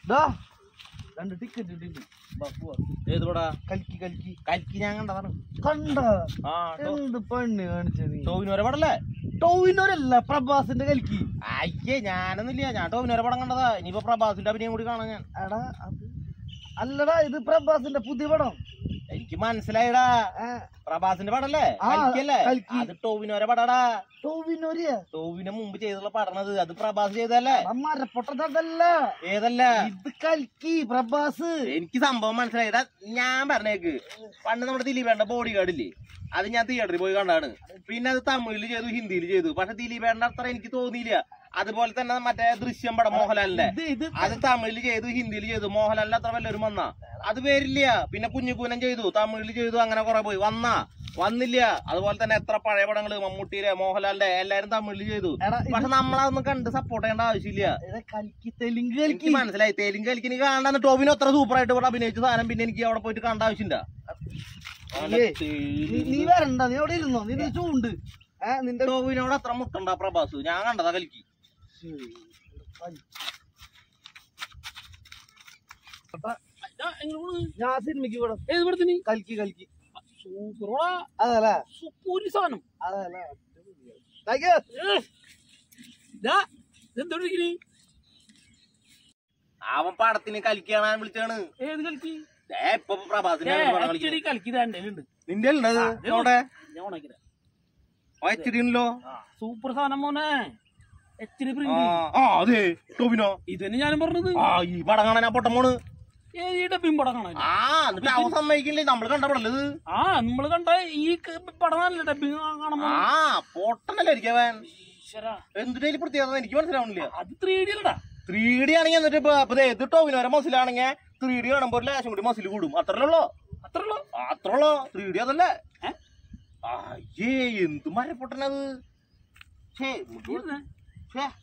രണ്ട് ടിക്കറ്റ് കിട്ടി. ഏത് പടാ? കൽക്കി കൽക്കി കൽക്കി ഞാൻ കണ്ടതാണ്. കണ്ട എന്ത് പണി കാണിച്ചത്? ടോവിനോരെ പടല്ലേ? ടോവിനോരല്ല, പ്രഭാസിന്റെ കൽക്കി. അയ്യേ ഞാനൊന്നുമില്ല, ഞാൻ ടോവിനോരെ പടം കണ്ടതാ. ഇനിയിപ്പോ പ്രഭാസിന്റെ അഭിനയം കൂടി കാണാൻ ഞാൻ. എടാ അല്ലടാ, ഇത് പ്രഭാസിന്റെ പുതിയ പടം. എനിക്ക് മനസ്സിലായിടാ, പ്രഭാസിന്റെ പടല്ലേ? കൽക്കിയല്ലേ? അത് ടോവിനോരെ പടാടാ. ടോവിനോരിയാ? ടോവിനോ മുമ്പ് ചെയ്തുള്ള പടണത്, അത് പ്രഭാസ് ചെയ്തല്ലേ? മരപ്പൊട്ടതല്ല. ഏതല്ല? ഇത് കൽക്കി, പ്രഭാസ്. എനിക്ക് സംഭവം മനസ്സിലായിടാ. ഞാൻ പറഞ്ഞേക്ക്, പണ്ട് നമ്മുടെ ദിലീപേണ്ട ബോഡി ഗാർഡില്ലേ, അത് ഞാൻ തിയേറ്ററിൽ പോയി കണ്ടാണ്. പിന്നെ അത് തമിഴിൽ ചെയ്തു, ഹിന്ദിയിൽ ചെയ്തു. പക്ഷെ ദിലീപേണ്ട അത്ര എനിക്ക് തോന്നിയില്ല. അതുപോലെ തന്നെ മറ്റേ ദൃശ്യം പടം മോഹൻലാലിന്റെ, അത് തമിഴിൽ ചെയ്തു, ഹിന്ദിയിൽ ചെയ്തു. മോഹൻലാലിന്റെ അത്ര വല്ലവരും വന്നാ അത് വരില്ല. പിന്നെ കുഞ്ഞുകൂനം ചെയ്തു, തമിഴിൽ ചെയ്തു, അങ്ങനെ കുറെ പോയി വന്നില്ല. അതുപോലെ തന്നെ എത്ര പഴയ പടങ്ങള് മമ്മൂട്ടിയുടെ, മോഹൻലാലിന്റെ എല്ലാരും തമിഴിൽ ചെയ്തു. പക്ഷെ നമ്മളതൊന്നും കണ്ട് സപ്പോർട്ട് ചെയ്യേണ്ട ആവശ്യമില്ല. എനിക്ക് മനസ്സിലായി, തെലുങ്ക് കലിക്ക് എനിക്ക് കാണാന്ന്. ടോവിനോ അത്ര സൂപ്പർ ആയിട്ട് ഇവിടെ അഭിനയിച്ച സാധനം പിന്നെ എനിക്ക് അവിടെ പോയിട്ട് കാണേണ്ട ആവശ്യമില്ല. നീ വരണ്ട, നീ അവിടെ ഇരുന്നോ, നീ ചൂണ്ട്. നിന്റെ ടോവിനോട് അത്ര മുട്ടണ്ട പ്രഭാസ്, ഞാൻ കണ്ടതാ കലിക്ക്. ഞാൻ സിനിമയ്ക്ക് ഇവിടെ കൽക്കി കൽക്കി അതല്ലേ സാധനം അതല്ലേ. അവൻ പടത്തിന് കലിക്ക് കാണാൻ വിളിച്ചാണ്. ഏത് കൽക്കി? ഇപ്പൊ പ്രഭാസിന്റെ കൽക്കി ഉണ്ട്. നിന്റെ അവിടെ എച്ചടിയുണ്ടല്ലോ, സൂപ്പർ സാധനം മോനെ. അതെ ടോവിനോ, ഇത് തന്നെ ഞാനും പറഞ്ഞത്. ഈ പടം കാണാൻ പൊട്ടമോണ്. ഡബിങ് പടം കാണാൻ എന്നിട്ട് അവൻ സമ്മതിക്കില്ലേ? നമ്മള് കണ്ട പടല്ലത്. നമ്മള് കണ്ട ഈ പടം നല്ല ഡബിങ് കാണാൻ. പൊട്ടനല്ലേ ഇരിക്കവൻ. എന്തിനു പ്രത്യേകത എനിക്ക് മനസ്സിലാവണില്ല. അത് 3D അല്ലടാ. 3D ആണെങ്കിൽ എന്നിട്ട് ഇത് ടോവിനോരെ മസിലാണെങ്കിൽ 3D കാണുമ്പോ ഒരു ലേശം കൂടി മസിൽ കൂടും. അത്രയുള്ളോ? 3D അതല്ലേ? അയ്യേ എന്ത് മരപ്പൊട്ടനത്.